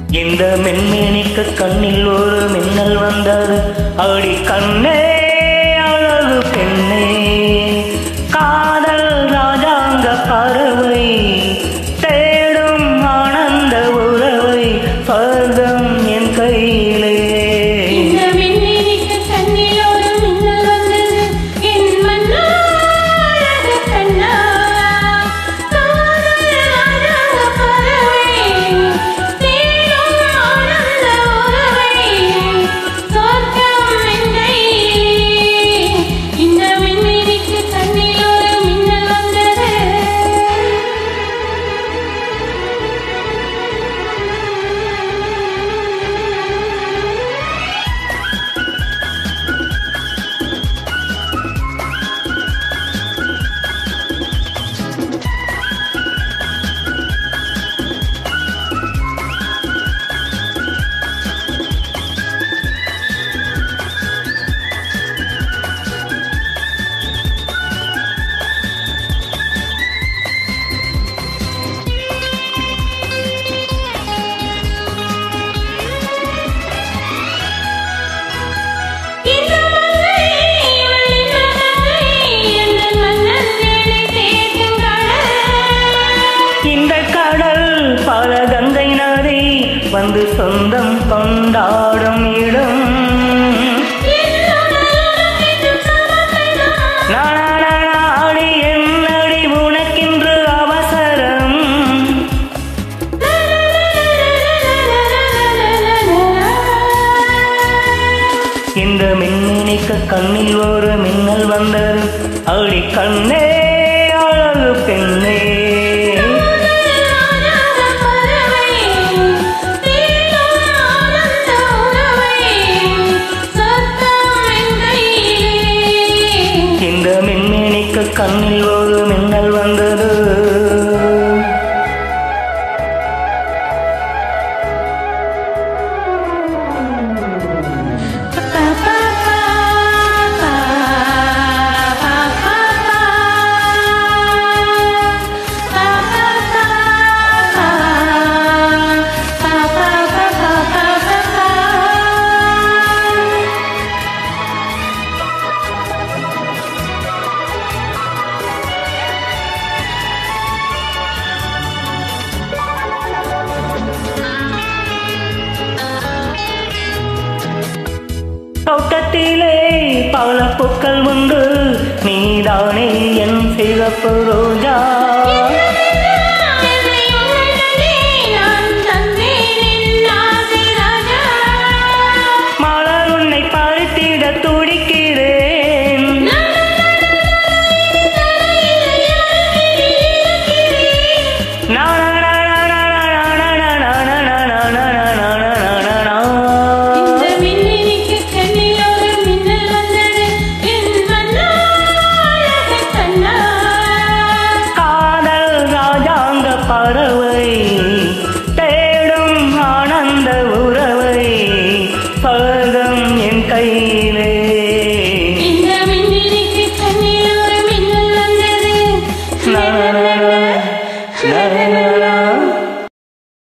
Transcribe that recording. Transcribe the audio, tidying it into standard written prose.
இந்த மென்மேனிக்கு கண்ணில் ஒரு மின்னல் வந்தது. அடி கண்ணே அழகு பெண்ணே, காதல் ராஜாங்க பறவை தேடும் ஆனந்த உறவை பதம் என் கையிலே. பல கங்கை நதி வந்து சொந்தம் கொண்டாடும் இடம். நாடி என்னடி உனக்கின்று அவசரம். இந்த மின்மினிக்கு கண்ணில் ஒரு மின்னல் வந்தது. அடி கண்ணே அழகு பெண்ணே, கண்ணில் ஒரு மின்னல் வந்தது. தோட்டத்திலே பல பூக்கள் உண்டு, நீதானே என் சிவப்பு ரோஜா. மலர் உன்னை பறித்திட துடிக்கிறேன். பறவை தேடும் ஆனந்த உறவை பதம் என் கை.